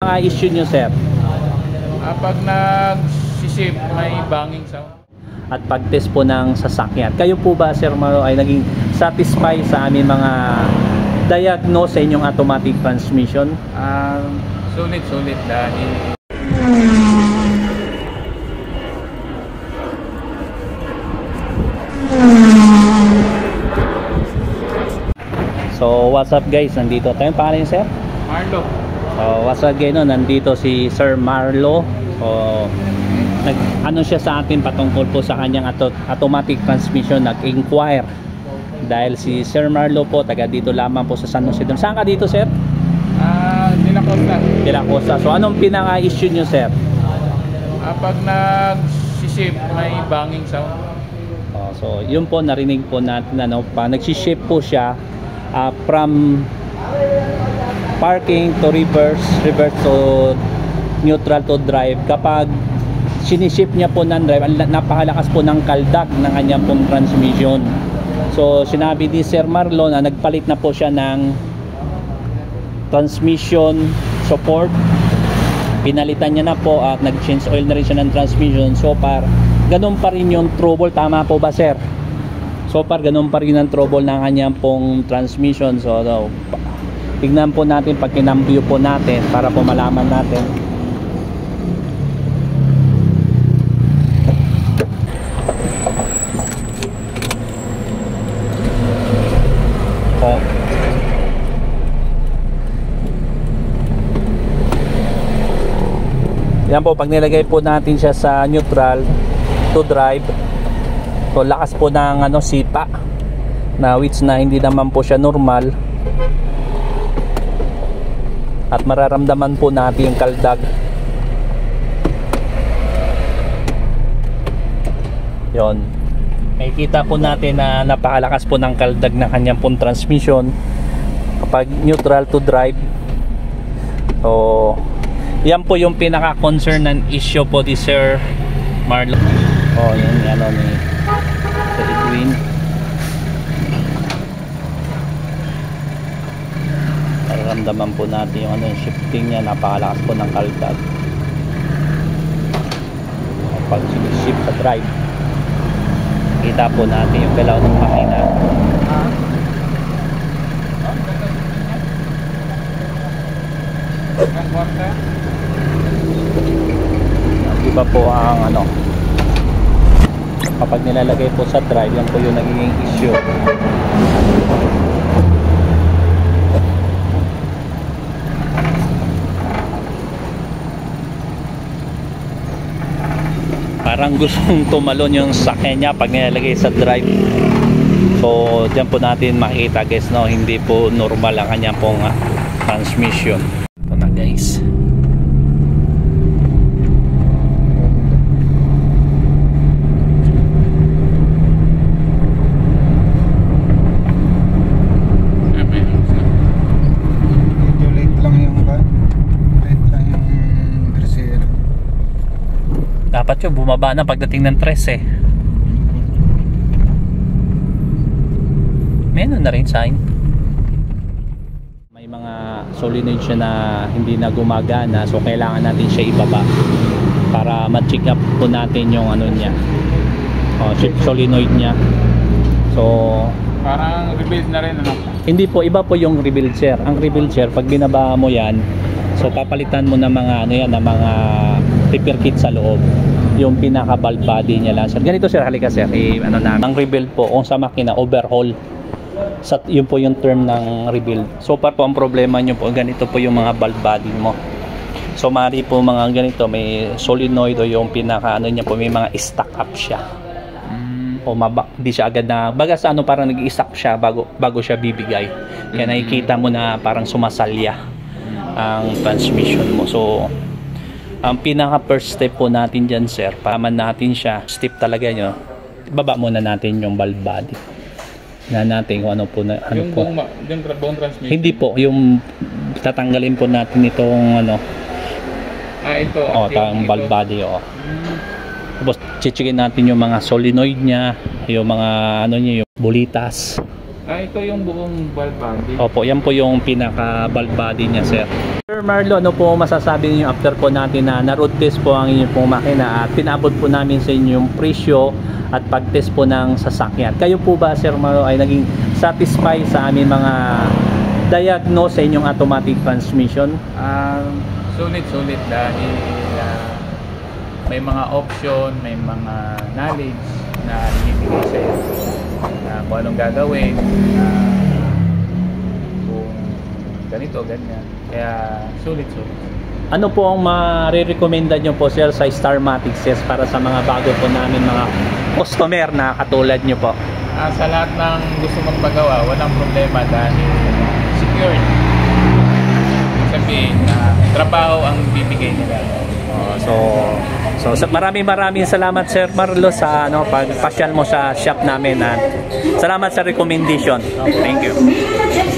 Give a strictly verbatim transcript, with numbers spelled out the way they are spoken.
pinaka-issue nyo, sir? Ah, pag nag-ship, may banging sound. At pag-test po ng sasakyan, kayo po ba, Sir Marlo, ay naging satisfied sa aming mga diagnose sa inyong automatic transmission? Ah, sulit, sulit dahil So, what's up guys? Nandito tayo. Pangalan niyo, sir? Marlo. So, what's up guys? No? Nandito si Sir Marlo. So, nag ano siya sa atin patungkol po sa kanyang auto automatic transmission, nag-inquire dahil si Sir Marlo po taga dito lamang po sa San Jose. Saan ka dito, sir? Ah, De La Costa. De La Costa. So anong pinaka-issue nyo, sir? Ah, pag nag-ship, may banging sound. Oh, so yun po, narinig po natin ano, pa nagsi-shift po siya uh, from parking to reverse, reverse to neutral to drive. Kapag sinishift niya po ng drive, napakalakas po ng kaldag ng kanyang pong transmission. So sinabi ni Sir Marlo na nagpalit na po siya ng transmission support, pinalitan niya na po at nag-change oil na rin siya ng transmission. So far ganun pa rin yung trouble, tama po ba, sir? So far ganun pa rin ang trouble ng kanyang pong transmission. So, so tignan po natin pag kinambyo po natin para po malaman natin. Yan po, pag nilagay po natin siya sa neutral to drive, so lakas po ng ano, sipa na which na hindi naman po siya normal, at mararamdaman po natin yung kaldag. Yon, makikita po natin na napakalakas po ng kaldag ng kanyang pong transmission kapag neutral to drive. So yan po yung pinaka-concern ng issue po ni Sir Marlo. Oh, yun, ano ni Sir Edwin. Nararamdaman po natin yung ano, yung shifting niya, napakalakas po ng kaldag. Pag shift sa drive, kita po natin yung galaw ng makina. Ang kwarta. Iba po ang ano, kapag nilalagay po sa drive, yan po yung nagiging issue. Parang gustong tumalon yung sakyan niya pag nilalagay sa drive. So dyan po natin makita guys, no, hindi po normal ang kanyang pong uh, transmission. Ito na guys. Dapat yun, bumaba na pagdating ng tres eh. Meron na rin sign. May mga solenoid siya na hindi na gumagana, so kailangan natin siya ibaba para ma-check up po natin yung ano niya, oh, solenoid niya. So parang rebuild na rin, ano? Hindi po, iba po yung rebuild, sir. Ang rebuild, sir, pag binaba mo yan, so papalitan mo ng mga ano yan, ng mga repair kit sa loob, yung pinaka valve body niya lang, sir. Ganito, sir, halika sir, I, ano na, ang rebuild po kung sa makina, overhaul, sa, yun po yung term ng rebuild. So far po ang problema nyo po, ganito po yung mga valve body mo. So mari po mga ganito, may solenoid o yung pinaka ano niya po, may mga stack up siya, mm. o maba, di siya agad na baga sa ano, parang nag-i-stack siya bago, bago siya bibigay, kaya nakikita mo na parang sumasalya ang transmission mo. So ang pinaka first step po natin dyan, sir, paman natin siya, step talaga nyo, baba muna natin yung valve body na natin kung ano po na, ano yung po buong, yung buong transmission. Hindi po, yung tatanggalin po natin itong ano, ah ito, oh, ang valve body, oh. Hmm. Tapos chichikin natin yung mga solenoid niya, yung mga ano niya, yung bulitas, Ah, ito yung buong valve body. Opo, yan po yung pinaka valve body niya, sir. Sir Marlo, ano po masasabi niyo after po natin na na-road test po ang inyong pong makina at pinabot po namin sa inyo yung presyo at pag-test po ng sasakyan. Kayo po ba, Sir Marlo, ay naging satisfied sa aming mga diagnose sa inyong automatic transmission? Um, sulit-sulit dahil uh, may mga option, may mga knowledge na ibibigay sa iyo na kung anong gagawin, uh, kung ganito, ganyan. Kaya sulit-sulit. Ano po ang marirekomenda nyo po, sir, sa Starmatic S para sa mga bago po namin mga customer na katulad nyo po? Uh, sa lahat ng gusto magpagawa, walang problema dahil secured. Sabihin na trabaho ang bibigay nila. Oh, so, so sa maraming maraming salamat, Sir Marlo, sa ano pagpasyal mo sa shop namin at salamat sa recommendation. Thank you.